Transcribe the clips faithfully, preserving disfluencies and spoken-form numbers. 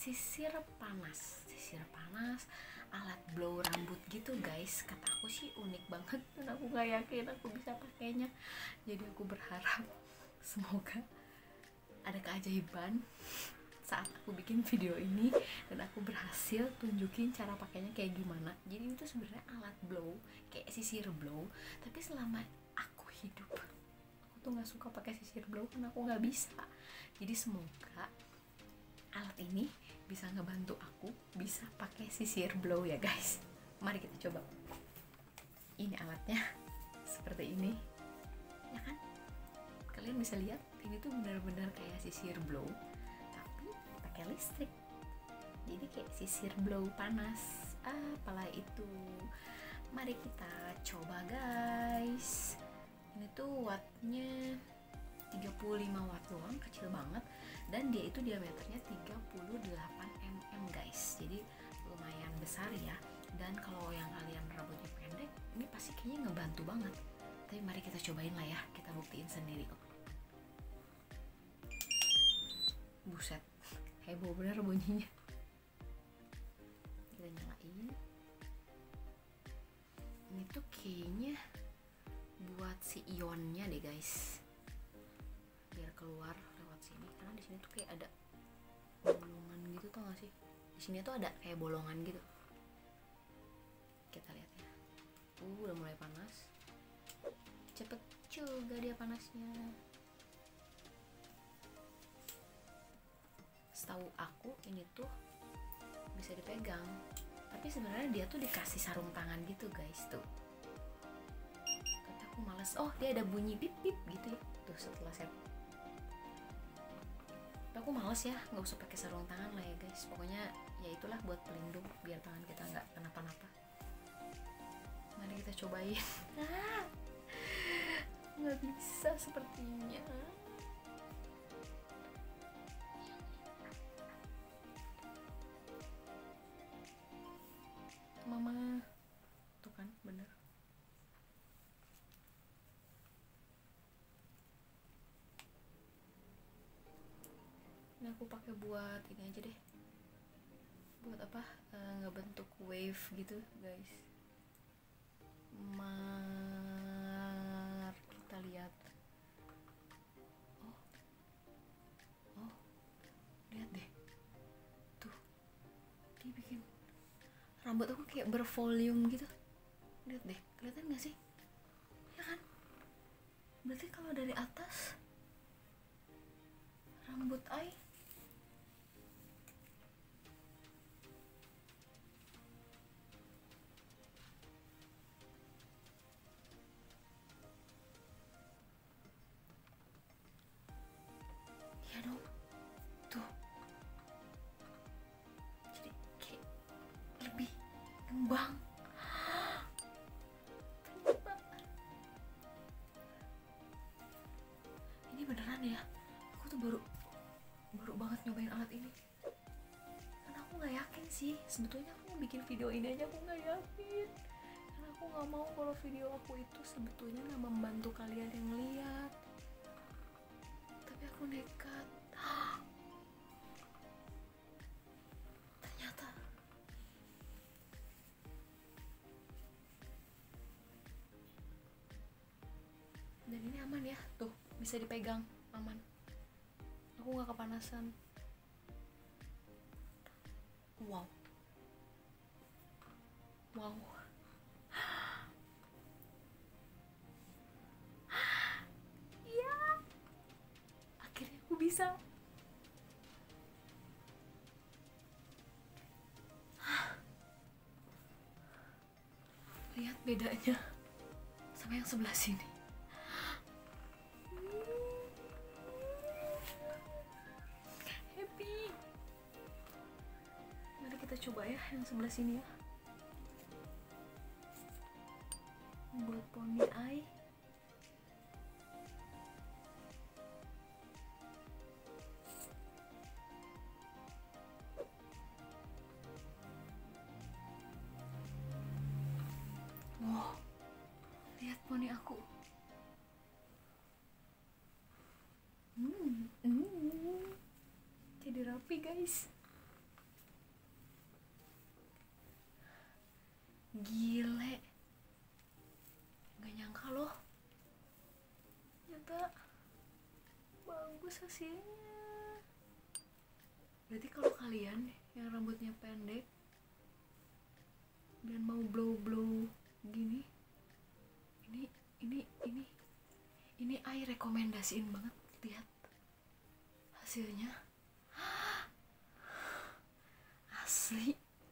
sisir panas sisir panas alat blow rambut gitu guys. Kata aku sih unik banget dan aku gak yakin aku bisa pakainya, jadi aku berharap semoga ada keajaiban saat aku bikin video ini dan aku berhasil tunjukin cara pakainya kayak gimana. Jadi itu sebenarnya alat blow kayak sisir blow, tapi selama aku hidup aku tuh nggak suka pakai sisir blow karena aku nggak bisa. Jadi semoga alat ini bisa ngebantu aku bisa pakai sisir blow ya guys. Mari kita coba. Ini alatnya seperti ini ya kan, kalian bisa lihat ini tuh benar-benar kayak sisir blow tapi pakai listrik, jadi kayak sisir blow panas. Apalah itu, mari kita coba guys. Ini tuh wattnya tiga puluh lima watt doang, kecil banget, dan dia itu diameternya tiga puluh delapan milimeter guys, jadi lumayan besar ya. Dan kalau yang kalian rambutnya pendek ini pasti kayaknya ngebantu banget, tapi mari kita cobain lah ya, kita buktiin sendiri kok. Buset, heboh bener bunyinya. Kita nyalain. Ini tuh kayaknya buat si ionnya deh guys, biar keluar lewat sini, karena di sini tuh kayak ada bolongan gitu, tau gak sih? Di sini tuh ada kayak bolongan gitu. Kita lihat ya. Uh, udah mulai panas. Cepet juga dia panasnya. Setahu aku ini tuh bisa dipegang, tapi sebenarnya dia tuh dikasih sarung tangan gitu guys tuh. Tapi aku males. Oh, dia ada bunyi bip bip gitu ya. Tuh setelah saya aku males ya, nggak usah pakai sarung tangan lah ya guys. Pokoknya ya itulah buat pelindung biar tangan kita nggak kenapa-napa. Mari kita cobain. Nggak bisa sepertinya. Mama, tuh kan bener. Ini aku pakai buat ini aja deh, buat apa, e, ngebentuk wave gitu guys. Mari kita lihat. Oh, oh, lihat deh, tuh dia bikin rambut aku kayak bervolume gitu. Lihat deh, kelihatan gak sih? Ya kan? Berarti kalau dari atas rambut ai ya dong, tuh jadi kayak lebih ngembang. Ini beneran ya, aku tuh baru baru banget nyobain alat ini, karena aku nggak yakin sih. Sebetulnya aku mau bikin video ini aja aku nggak yakin, karena aku nggak mau kalau video aku itu sebetulnya nggak membantu kalian yang lihat, tapi aku nekat. Ternyata dan ini aman ya, tuh bisa dipegang, aman. Aku nggak kepanasan. Wow, wow. Iya, akhirnya aku bisa. Lihat bedanya sama yang sebelah sini. Happy. Mari kita coba ya yang sebelah sini ya. Buat poni eye. Wow, lihat poni aku. Hmm, hmm. Jadi rapi guys. Gile, gak nyangka loh, ternyata bagus hasilnya. Berarti kalau kalian yang rambutnya pendek dan mau blow blow gini, ini ini ini ini I rekomendasiin banget. Lihat hasilnya, asli.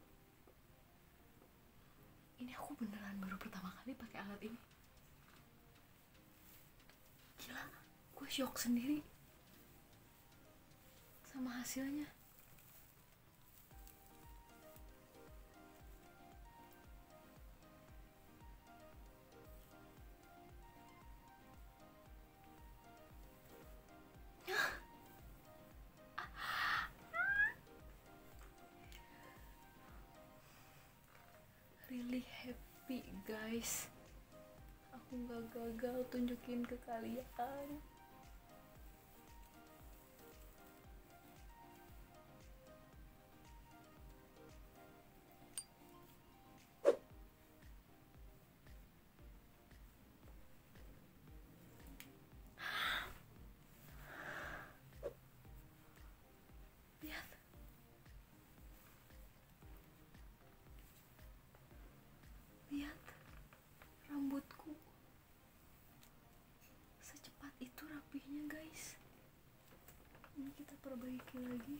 Ini aku beneran baru pertama kali pakai alat ini. Gila, gue shock sendiri sama hasilnya. Really happy guys, aku gak gagal tunjukin ke kalian. Lihat, lihat rambutku secepat itu rapihnya guys. Ini kita perbaiki lagi.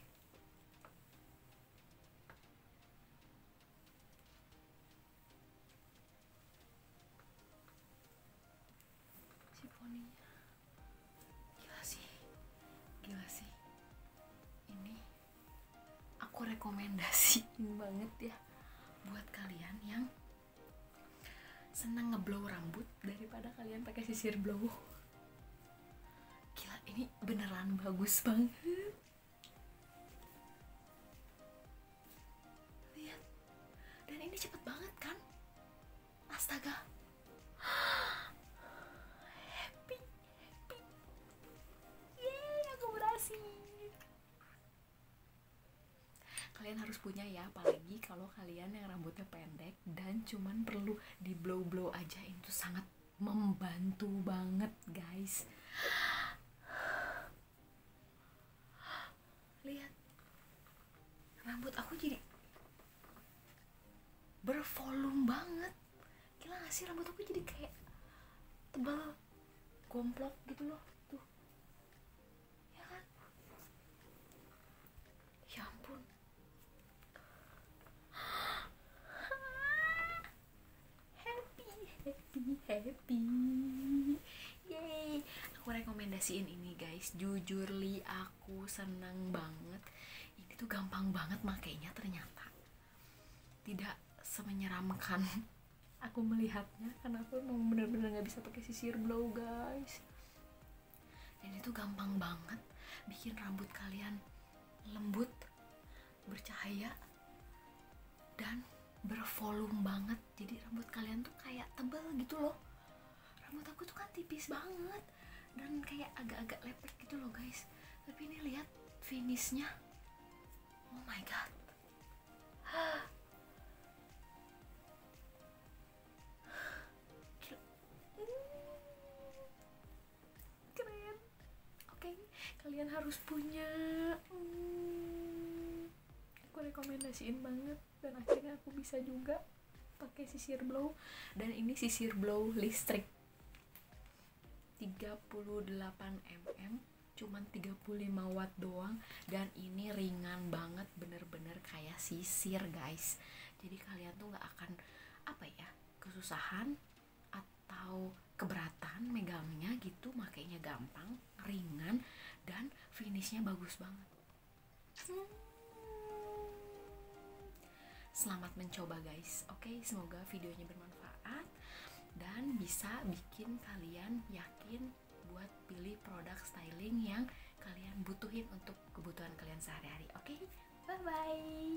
Si poninya gila sih, gila sih. Ini aku rekomendasiin banget ya buat kalian yang senang ngeblow rambut daripada kalian pakai sisir blow. Gila, ini beneran bagus banget. Lihat, dan ini cepet banget kan? Astaga, happy, happy, yeay, aku berhasil. Kalian harus punya ya, apalagi kalau kalian yang rambutnya pendek dan cuman perlu di blow blow aja, itu sangat membantu banget guys. Lihat, rambut aku jadi bervolume banget. Gila gak sih, rambut aku jadi kayak tebal, gomplok gitu loh. Tuh, ya kan? Ya ampun, happy, happy, happy, yeay. Aku rekomendasiin ini guys, jujur li aku seneng banget. Ini tuh gampang banget makainya, ternyata tidak semenyeramkan aku melihatnya, karena aku emang bener-bener gak bisa pakai sisir blow guys. Dan itu gampang banget bikin rambut kalian lembut, bercahaya, dan bervolume banget. Jadi rambut kalian tuh kayak tebal gitu loh. Rambut aku tuh kan tipis banget dan kayak agak-agak lepek gitu loh guys. Tapi ini lihat finishnya, oh my god. Keren. Oke, kalian harus punya. hmm, Aku rekomendasiin banget, dan akhirnya aku bisa juga pakai sisir blow. Dan ini sisir blow listrik tiga puluh delapan milimeter, cuman tiga puluh lima watt doang, dan ini ringan banget, bener-bener kayak sisir guys. Jadi kalian tuh nggak akan apa ya, kesusahan atau keberatan megangnya gitu, makainya gampang, ringan, dan finishnya bagus banget. hmm. Selamat mencoba guys. Oke, semoga videonya bermanfaat dan bisa bikin kalian yakin buat pilih produk styling yang kalian butuhin untuk kebutuhan kalian sehari-hari. Oke, bye bye.